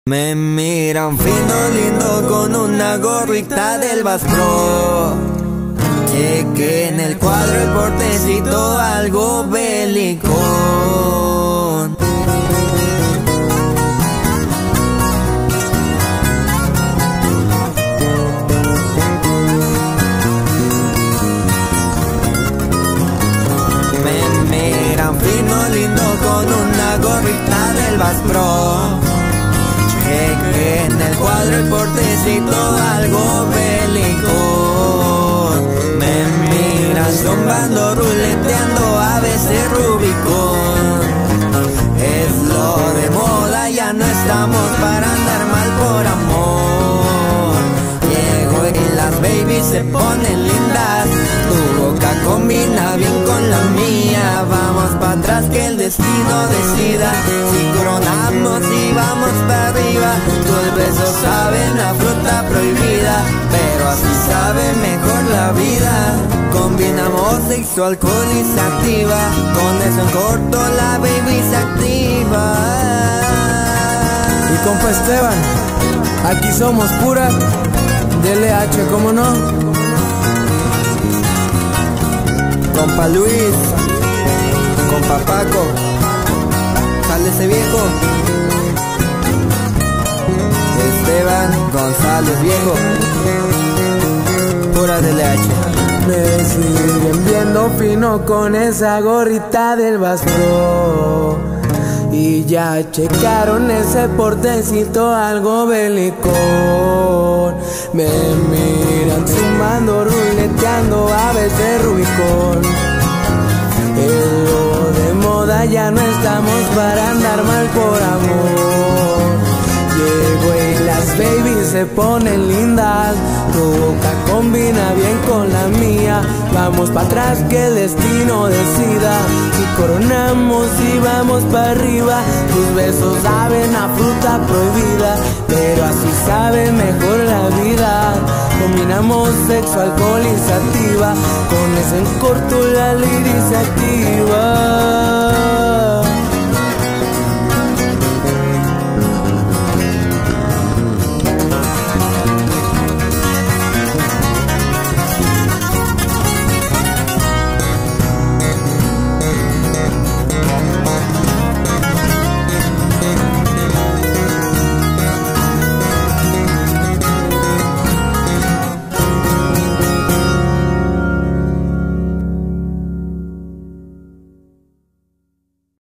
Me miran fino, lindo con una gorrita del Bass Pro. Cheque en el cuadro el portecito, algo bélico. Me miran fino, lindo con una gorrita del Bass Pro. Cheque en el cuadro el portecito, algo bélico. Me miran zumbando, ruleteando, a veces Rubicon. Es lo de moda, ya no estamos para andar mal por amor. Llego y las babies se ponen lindas, tu boca combina bien con la mía. Vamos para atrás que el destino decida, si coronamos y vamos para arriba. Tus besos saben a fruta prohibida, pero así sabe mejor la vida. Combinamos sexo, alcohol y se activa, con eso en corto la baby se activa. Y compa Esteban, aquí somos pura DLH, ¿cómo no? Compa Luis, compa Paco, sale ese viejo. Esteban González viejo, pura DLH. Me siguen viendo fino con esa gorrita del Bass Pro. Y ya checaron ese portecito, algo bélico. Me miran zumbando, ruleteando, a veces Rubicon. Es lo de moda, ya no estamos para andar mal por amor. Llego y las babies se ponen lindas, tu boca combina bien con la mía. Vamos para atrás que el destino decida, si coronamos y vamos para arriba. Tus besos saben a fruta prohibida, pero así sabe mejor la vida. Combinamos sexo, alcohol y sativa, con ese en corto la liris se activa.